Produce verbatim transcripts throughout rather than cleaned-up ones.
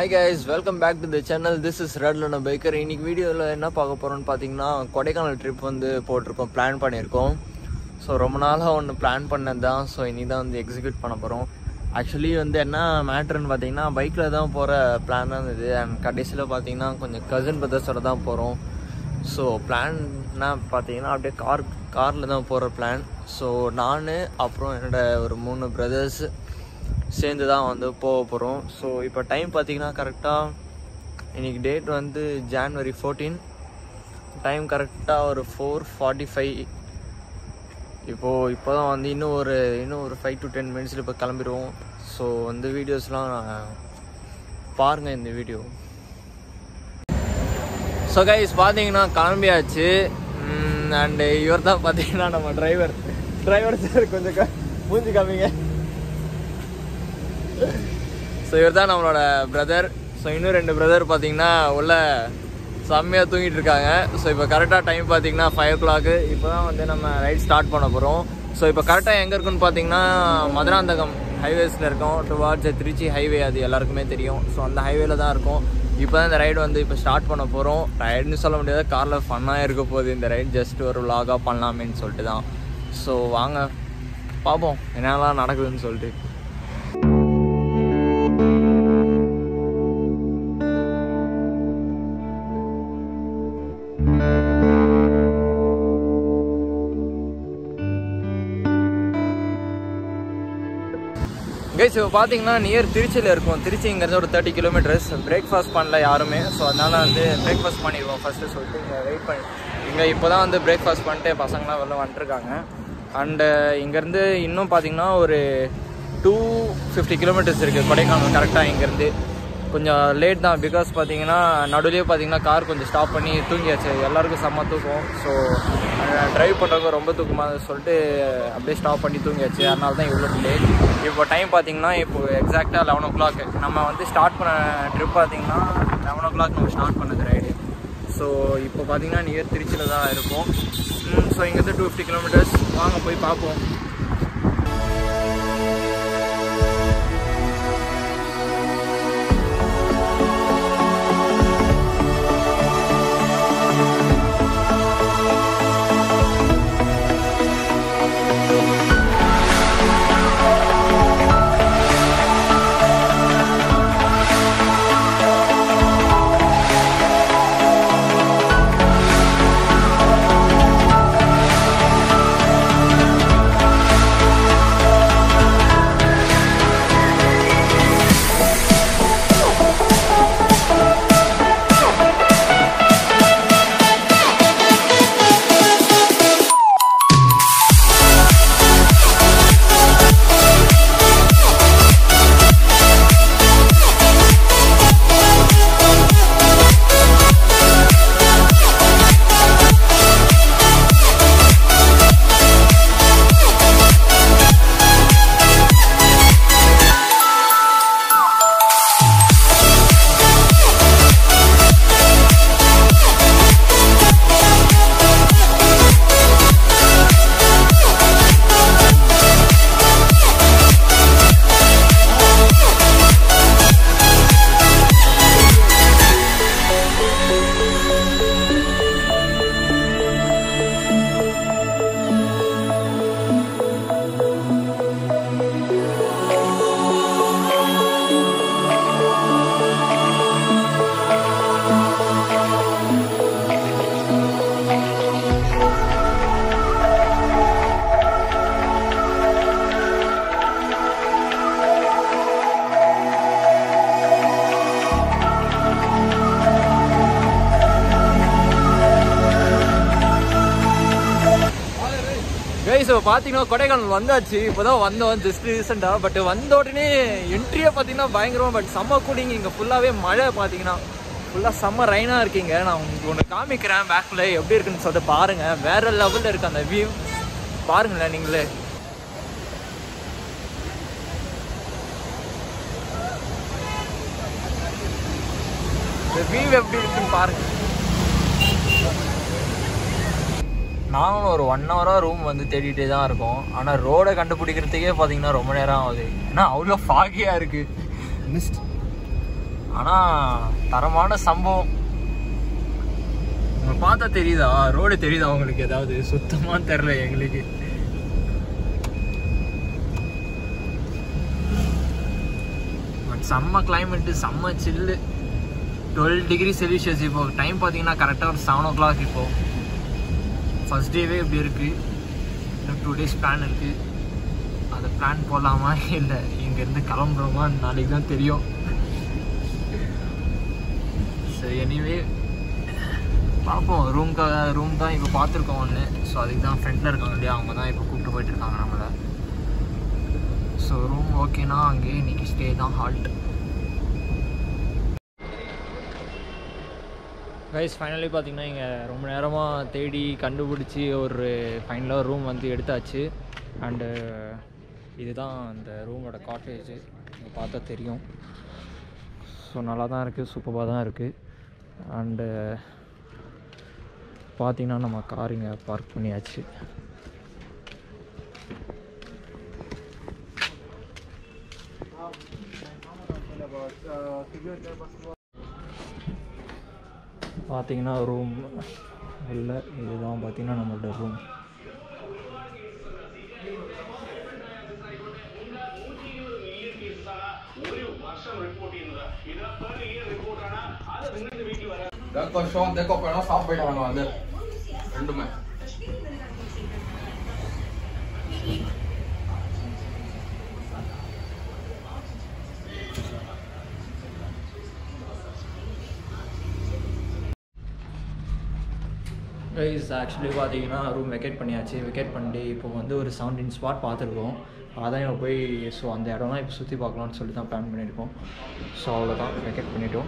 Hi guys, welcome back to the channel. This is Red Luna Biker. இன்னைக்கு வீடியோவில் என்ன பார்க்க போகிறோம்னு பார்த்தீங்கன்னா கொடைக்கானல் ட்ரிப் வந்து போட்டிருக்கோம், பிளான் பண்ணியிருக்கோம். ஸோ ரொம்ப நாளாக ஒன்று பிளான் பண்ணது தான். ஸோ இனி தான் வந்து எக்ஸிக்யூட் பண்ண போகிறோம். ஆக்சுவலி வந்து என்ன மேட்ருன்னு பார்த்தீங்கன்னா பைக்கில் தான் போகிற பிளான் தான் இது. அண்ட் கடைசியில் பார்த்தீங்கன்னா கொஞ்சம் கசின் பிரதர்ஸோட தான் போகிறோம். ஸோ பிளான்னா பார்த்தீங்கன்னா அப்படியே கார் காரில் தான் போகிற பிளான். ஸோ நான் அப்புறம் என்னோட ஒரு மூணு பிரதர்ஸ் சேர்ந்து தான் வந்து போக போகிறோம். ஸோ இப்போ டைம் பார்த்தீங்கன்னா கரெக்டாக இன்றைக்கி டேட் வந்து ஜான்வரி ஃபோர்டீன், டைம் கரெக்டாக ஒரு ஃபோர் ஃபார்ட்டி ஃபைவ். இப்போது இப்போ தான் வந்து இன்னும் ஒரு இன்னும் ஒரு ஃபைவ் டு டென் மினிட்ஸில் இப்போ கிளம்பிடுவோம். ஸோ வந்து வீடியோஸ்லாம் பாருங்கள் இந்த வீடியோ. ஸோ கைஸ் பார்த்தீங்கன்னா கிளம்பியாச்சு. அண்டு இவர் தான் பார்த்தீங்கன்னா நம்ம டிரைவர் டிரைவர் சார் கொஞ்சம் க மூஞ்சி காமிங்க. ஸோ இவர் தான் நம்மளோட பிரதர். ஸோ இன்னும் ரெண்டு பிரதர் பார்த்தீங்கன்னா உள்ள செம்மையாக தூங்கிட்டு இருக்காங்க. ஸோ இப்போ கரெக்டாக டைம் பார்த்தீங்கன்னா ஃபைவ் ஓ கிளாக்கு. இப்போ தான் வந்து நம்ம ரைட் ஸ்டார்ட் பண்ண போகிறோம். ஸோ இப்போ கரெக்டாக எங்கே இருக்குன்னு பார்த்தீங்கன்னா மதுராந்தகம் ஹைவேஸில் இருக்கோம். டுவார்ட்ஸ் திருச்சி ஹைவே, அது எல்லாருக்குமே தெரியும். ஸோ அந்த ஹைவேல தான் இருக்கும். இப்போ தான் இந்த ரைடு வந்து இப்போ ஸ்டார்ட் பண்ண போகிறோம். ரைடுன்னு சொல்ல முடியாது, காரில் ஃபன்னாக இருக்க போகுது இந்த ரைடு. ஜஸ்ட் ஒரு vlog-ஆ பண்ணலாமேன்னு சொல்லிட்டு தான். ஸோ வாங்க பார்ப்போம் என்னெல்லாம் நடக்குதுன்னு சொல்லிட்டு. கைஸ் இப்போ பார்த்தீங்கன்னா நியர் திருச்சியில் இருக்கும். திருச்சி இங்கேருந்து ஒரு தேர்ட்டி கிலோமீட்டர்ஸ். பிரேக்ஃபாஸ்ட் பண்ணல யாருமே. ஸோ அதனால் வந்து பிரேக்ஃபாஸ்ட் பண்ணிடுவோம் ஃபஸ்ட்டு சொல்லிட்டு இங்கே வெயிட் பண்ணி இங்கே இப்போ தான் வந்து பிரேக்ஃபாஸ்ட் பண்ணிட்டு பசங்களாம் வெளில வந்துட்டுருக்காங்க. அண்டு இங்கேருந்து இன்னும் பார்த்தீங்கன்னா ஒரு டூ ஃபிஃப்டி கிலோமீட்டர்ஸ் இருக்குது கொடைக்கானல். கரெக்டாக இங்கேருந்து கொஞ்சம் லேட் தான். பிகாஸ் பார்த்தீங்கன்னா நடுவிலே பார்த்தீங்கன்னா கார் கொஞ்சம் ஸ்டாப் பண்ணி தூங்கியாச்சு. எல்லாருக்கும் செம்ம தூக்கம். ஸோ ட்ரைவ் பண்ணுறவங்க ரொம்ப தூக்கமாக சொல்லிட்டு அப்படியே ஸ்டாப் பண்ணி தூங்கியாச்சு. அதனால தான் இவ்வளோ லேட். இப்போ டைம் பார்த்தீங்கன்னா இப்போ எக்ஸாக்டாக லெவன் ஓ கிளாக் நம்ம வந்து ஸ்டார்ட் பண்ண ட்ரிப் பார்த்தீங்கன்னா லெவன் ஓ கிளாக் நம்ம ஸ்டார்ட் பண்ணது ரைடு. ஸோ இப்போ பார்த்தீங்கன்னா நியர் திருச்சியில் தான் இருக்கும். ஸோ இங்கேருந்து டூ ஃபிஃப்டி கிலோமீட்டர்ஸ். வாங்க போய் பார்ப்போம். ஸோ பார்த்தீங்கன்னா கொடைக்கானல் வந்தாச்சு. இப்போ தான் வந்தோம் ஜஸ்ட் ரீசெண்டாக. பட் வந்த உடனே என்ட்ரியே பார்த்தீங்கன்னா பயங்கரமாக. பட் செம்ம கூலிங். இங்கே ஃபுல்லாகவே மழை பார்த்தீங்கன்னா ஃபுல்லாக செம்ம ரெயினாக இருக்கீங்க. நான் உங்களுக்கு ஒன்று காமிக்கிறேன் பேக்கில் எப்படி இருக்குன்னு சொல்லிட்டு பாருங்கள். வேறு லெவலில் இருக்குது அந்த வியூ. பாருங்களேன் நீங்களே. இந்த வியூ எப்படி இருக்குன்னு பாருங்கள். நானும் ஒரு ஒன் ஹவராக ரூம் வந்து தேடிட்டே தான் இருக்கோம். ஆனால் ரோடை கண்டுபிடிக்கிறதுக்கே பார்த்தீங்கன்னா ரொம்ப நேரம் ஆகுது. ஏன்னா அவ்வளோ ஃபாகியாக இருக்குது. மிஸ்ட் ஆனால் தரமான சம்பவம். உங்களை பார்த்தா தெரியுதா, ரோடு தெரியுதா உங்களுக்கு? ஏதாவது சுத்தமாக தெரில எங்களுக்கு. பட் செம்ம கிளைமேட்டு, செம்ம சில்லு. Twelve degree Celsius. இப்போ டைம் பார்த்தீங்கன்னா கரெக்டாக ஒரு செவன் ஓ கிளாக். இப்போது ஃபர்ஸ்ட் டேவே இப்படி இருக்குது. இன்னும் டூ டேஸ் பிளான் இருக்குது. அதை பிளான் போடலாமா இல்லை இங்கேருந்து கிளம்புறோமா நாளைக்கு தான் தெரியும். சரி, எனிவே பார்ப்போம். ரூம்க்காக ரூம் தான் இப்போ பார்த்துருக்கோம் ஒன்று. ஸோ அதுக்கு தான் ஃப்ரெண்டில் இருக்காங்க இல்லையா, அவங்க தான் இப்போ கூப்பிட்டு போயிட்டு இருக்காங்க நம்மளை. ஸோ ரூம் ஓகேனா அங்கேயே இன்றைக்கி ஸ்டே தான், ஹால்ட். கைஸ் ஃபைனலி பார்த்தீங்கன்னா இங்கே ரொம்ப நேரமாக தேடி கண்டுபிடிச்சி ஒரு ஃபைனலாக ரூம் வந்து எடுத்தாச்சு. அண்டு இதுதான் அந்த ரூமோட காட்டேஜ். இங்கே பார்த்தா தெரியும். ஸோ நல்லா தான் இருக்குது, சூப்பராக தான் இருக்குது. அண்டு பார்த்தீங்கன்னா நம்ம கார் இங்கே பார்க் பண்ணியாச்சு. பார்த்தீங்கன்னா ரூம் இல்லை, இதுதான் பார்த்தீங்கன்னா நம்மளோட ரூம். வருஷம் देखो पहला साफ बैठांगा अंदर ரெண்டு में கைஸ் ஆக்சுவலி பார்த்தீங்கன்னா ரூம் வெக்கேட் பண்ணியாச்சு. வெக்கேட் பண்ணிட்டு இப்போ வந்து ஒரு செவன்டீன் ஸ்பாட் பார்த்துருக்கோம். அதான் இப்போ போய் ஸோ அந்த இடம்லாம் இப்போ சுற்றி பார்க்கலான்னு சொல்லி தான் பிளான் பண்ணியிருக்கோம். ஸோ அவ்வளோதான், வெக்கேட் பண்ணிட்டோம்.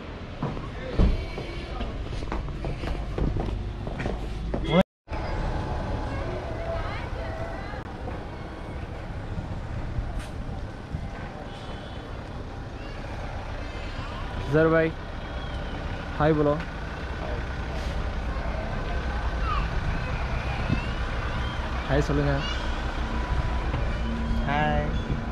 जर भाई हाय बोलो. हाय சொல்லுங்க. ஹாய்.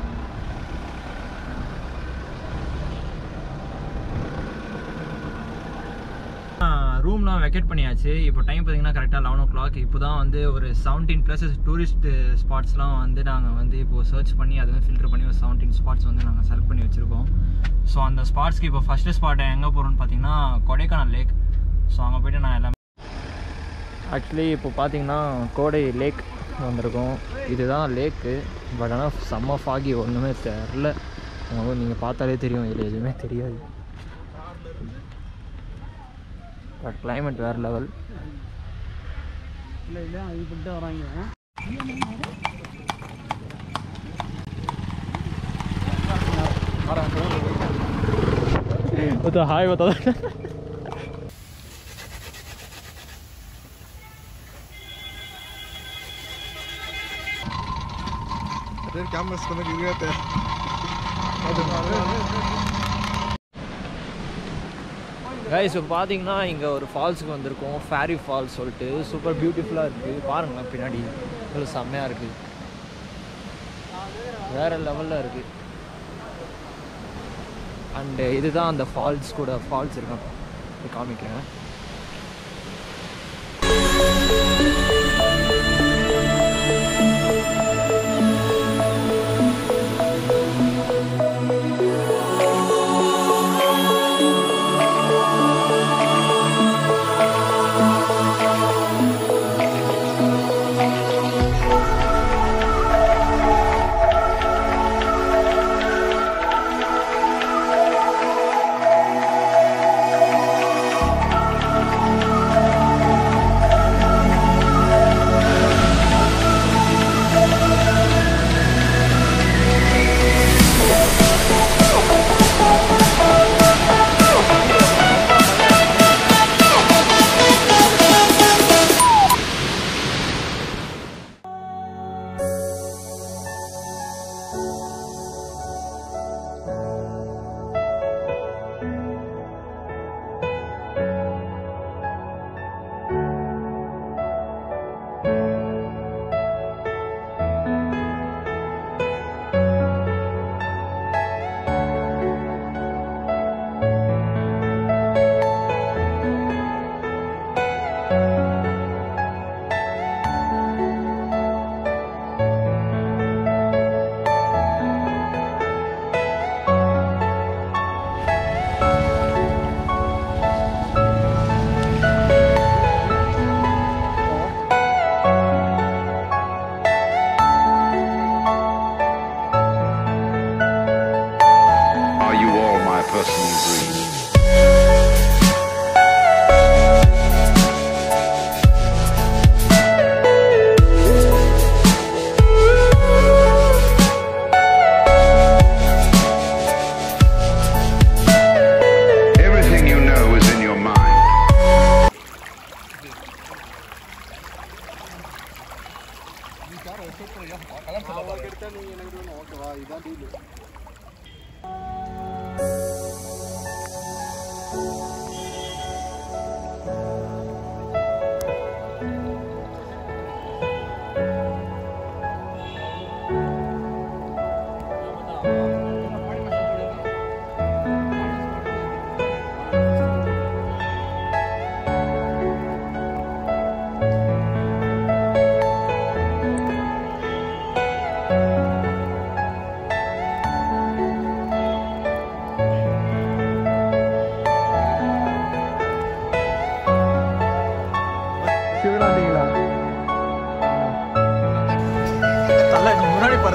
ரூம்லாம் வெக்கேட் பண்ணியாச்சு. இப்போ டைம் பார்த்தீங்கன்னா கரெக்டாக லெவன் ஓ கிளாக். இப்போ தான் வந்து ஒரு செவன்டீன் ப்ளஸ் டூரிஸ்ட் ஸ்பாட்ஸ்லாம் வந்து நாங்கள் வந்து இப்போது சர்ச் பண்ணி அதை வந்து ஃபில்டர் பண்ணி ஒரு செவன்டீன் ஸ்பாட்ஸ் வந்து நாங்கள் செலக்ட் பண்ணி வச்சுருக்கோம். ஸோ அந்த ஸ்பாட்ஸ்க்கு இப்போ ஃபஸ்ட்டு ஸ்பாட்டை எங்கே போகிறோன்னு பார்த்தீங்கன்னா கொடைக்கானல் லேக். ஸோ அங்கே போய்ட்டு நான் எல்லாமே ஆக்சுவலி இப்போ பார்த்தீங்கன்னா கோடை லேக் வந்திருக்கோம். இதுதான் லேக்கு. பட் ஆனால் செம்ம ஃபாகி, ஒன்றுமே தெரில. நீங்கள் பார்த்தாலே தெரியும், இதில் எதுவுமே தெரியாது. பட் கிளைமேட் வேறு லெவல். இல்லை இல்லை அது பண்ணிட்டு வராங்க. बता हाय बता अरे क्या मस्त करने गिर गया था. கைஸ் இப்போ பார்த்தீங்கன்னா இங்கே ஒரு ஃபால்ஸுக்கு வந்திருக்கோம். ஃபேரி ஃபால்ஸ் சொல்லிட்டு சூப்பர் பியூட்டிஃபுல்லாக இருக்குது. பாருங்களேன் பின்னாடி இவ்வளோ செம்மையாக இருக்குது, வேறு லெவலில் இருக்குது. அண்டு இதுதான் அந்த ஃபால்ஸ் கூட ஃபால்ஸ் இருக்கும், காமிக்கிறேன்.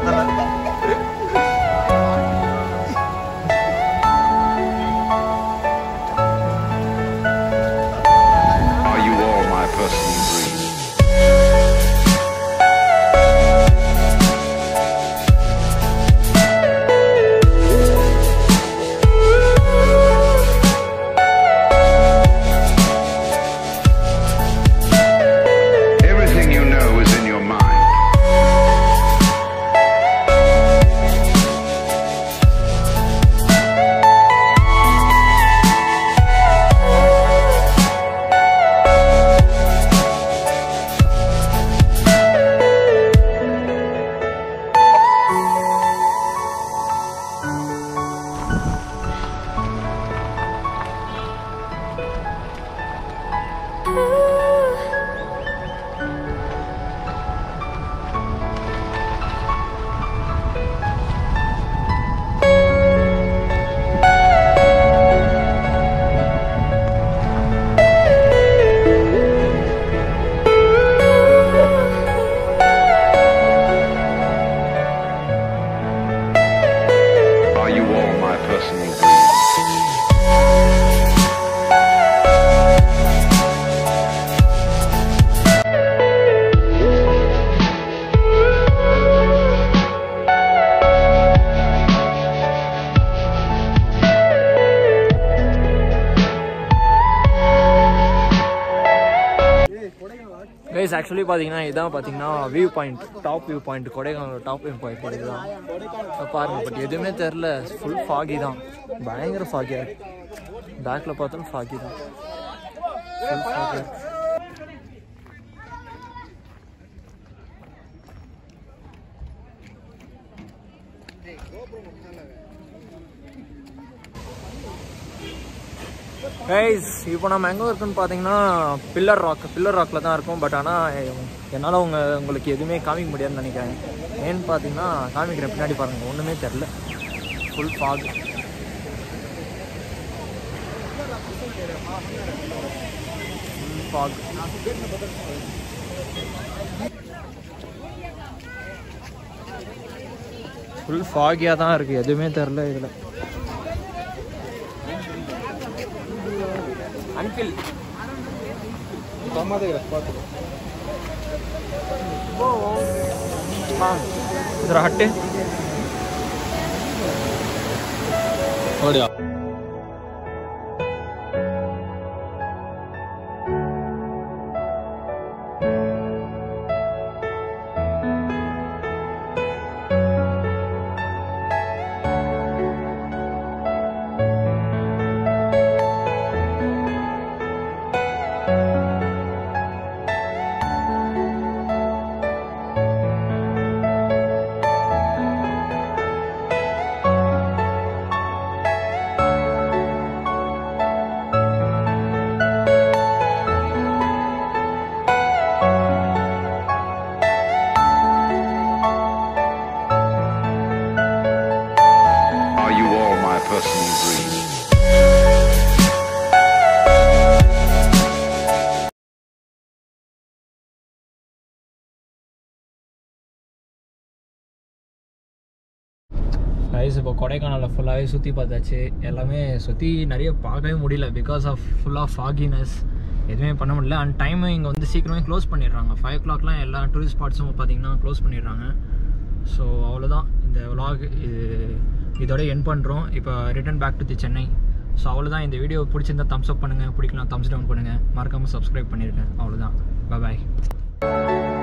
கைஸ் ஆக்சுவலி பார்த்தீங்கன்னா இதான் பார்த்தீங்கன்னா view point, top view point, Kodaikanal top view point இதுதான் பாருங்கள். பட் எதுவுமே தெரில, ஃபுல் ஃபாகி தான், பயங்கர ஃபாகியாக இருக்குது. பேக்கில் பார்த்தாலும் ஃபாகி தான், ஃபுல் ஃபாகியாக இருக்குது. கைஸ் இப்போ நம்ம எங்கே இருக்குன்னு பார்த்தீங்கன்னா பில்லர் ராக், பில்லர் ராக்கில் தான் இருக்கும். பட் ஆனால் என்னால் உங்க உங்களுக்கு எதுவுமே காமிக்க முடியாதுன்னு நினைக்கிறேன். ஏன்னு பார்த்தீங்கன்னா காமிக்கிறேன், பின்னாடி பாருங்கள், ஒன்றுமே தெரில, full fog. Full fog. Full ஃபாகியாக தான் இருக்குது, எதுவுமே தெரில இதில். अंकिल इधर हटे கைஸ். இப்போ கொடைக்கானலில் ஃபுல்லாகவே சுற்றி பார்த்தாச்சு, எல்லாமே சுற்றி நிறைய பார்க்கவே முடியல பிகாஸ் ஆஃப் ஃபுல்லாக ஃபாகினஸ், எதுவுமே பண்ண முடியல. அண்ட் டைமும் இங்கே வந்து சீக்கிரமே க்ளோஸ் பண்ணிடுறாங்க, ஃபைவ் ஓ கிளாக்லாம் எல்லா டூரிஸ்ட் ஸ்பாட்ஸும் பார்த்தீங்கன்னா க்ளோஸ் பண்ணிடுறாங்க. ஸோ அவ்வளோதான் இந்த vlog, இது இதோட என் பண்ணுறோம். இப்போ return back to the Chennai. So அவ்வளோதான். இந்த வீடியோ பிடிச்சிருந்தா தம்ஸ் அப் பண்ணுங்கள், பிடிக்கலாம் தம்ஸ் டவுன் பண்ணுங்கள், மறக்காமல் சப்ஸ்கிரைப் பண்ணியிருக்கேன். அவ்வளோதான், பாய் பாய்.